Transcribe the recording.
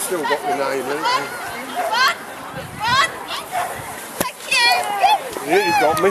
still got the name, haven't you? Run! Run! Thank you! Yeah, you got me.